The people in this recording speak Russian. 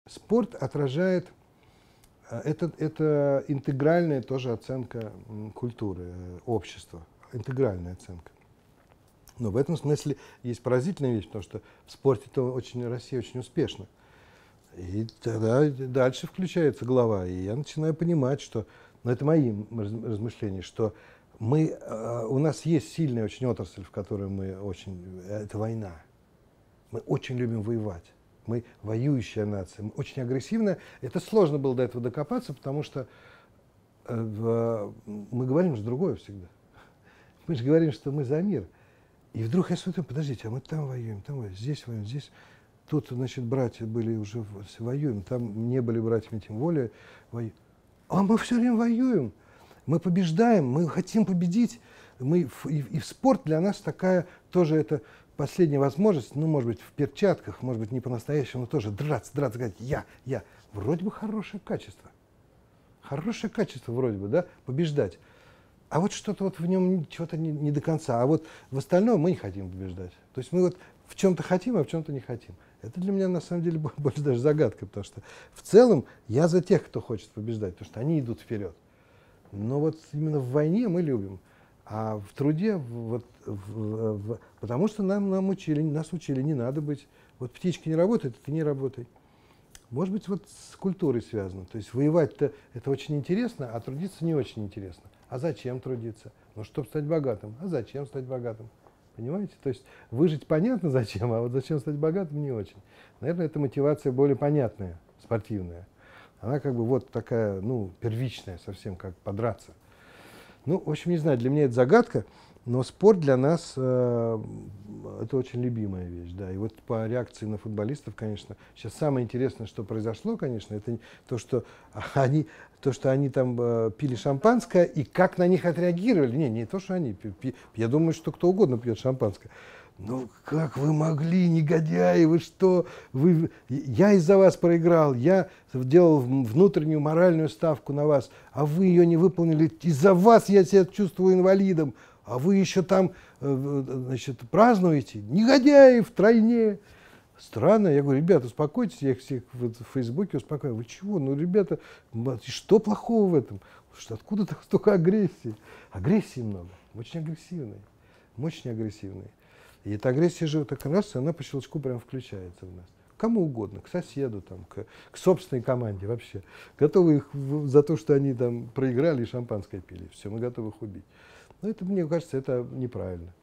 спорт отражает, это интегральная тоже оценка культуры, общества, интегральная оценка. Но в этом смысле есть поразительная вещь, потому что в спорте-то Россия очень успешна. И тогда дальше включается голова, и я начинаю понимать, что, ну, это мои размышления, что у нас есть сильная очень отрасль, в которой мы очень, это война. Мы очень любим воевать. Мы воюющая нация, мы очень агрессивная. Это сложно было до этого докопаться, потому что мы говорим же другое всегда. Мы же говорим, что мы за мир. И вдруг я смотрю, подождите, а мы там воюем, здесь воюем, здесь. Тут, значит, братья были уже воюем, там не были братьями, тем более воюем. А мы все время воюем. Мы побеждаем, мы хотим победить. И в спорт для нас такая тоже это последняя возможность, ну, может быть, в перчатках, может быть, не по-настоящему, но тоже драться, говорить, я. Вроде бы хорошее качество. Хорошее качество вроде бы, да, побеждать. А вот что-то вот в нем чего-то не до конца. А вот в остальном мы не хотим побеждать. То есть мы вот в чем-то хотим, а в чем-то не хотим. Это для меня на самом деле больше даже загадка, потому что в целом я за тех, кто хочет побеждать, потому что они идут вперед. Но вот именно в войне мы любим, а в труде, потому что нас учили, не надо быть. Вот птички не работают, ты не работай. Может быть, вот с культурой связано. То есть воевать-то это очень интересно, а трудиться не очень интересно. А зачем трудиться? Ну, чтобы стать богатым. А зачем стать богатым? Понимаете? То есть выжить понятно зачем, а вот зачем стать богатым не очень. Наверное, эта мотивация более понятная, спортивная. Она как бы вот такая, ну, первичная совсем, как подраться. Ну, в общем, не знаю, для меня это загадка, но спорт для нас это очень любимая вещь, да. И вот по реакции на футболистов, конечно, сейчас самое интересное, что произошло, конечно, это то, что они там пили шампанское, и как на них отреагировали. Не то, что они я думаю, что кто угодно пьет шампанское. Ну, как вы могли, негодяи, вы что? Я из-за вас проиграл, я делал внутреннюю моральную ставку на вас, а вы ее не выполнили. Из-за вас я себя чувствую инвалидом, а вы еще там, значит, празднуете. Негодяи втройне. Странно. Я говорю, ребята, успокойтесь, я их всех в Фейсбуке успокаиваю. Вы чего? Ну, ребята, что плохого в этом? Откуда столько агрессии? Агрессии много, очень агрессивной, очень агрессивной. И эта агрессия же так раз, она по щелчку прям включается в нас. Кому угодно, к соседу, там, к собственной команде вообще. Готовы их за то, что они там проиграли и шампанское пили. Все, мы готовы их убить. Но это, мне кажется, это неправильно.